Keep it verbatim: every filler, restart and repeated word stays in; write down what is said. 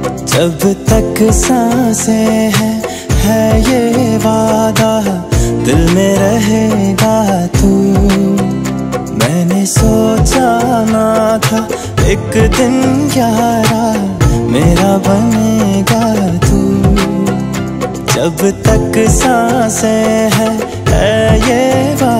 जब तक सांसें हैं है ये वादा, दिल में रहेगा तू। मैंने सोचा ना था एक दिन यारा मेरा बनेगा तू। जब तक सांसें हैं है ये वादा,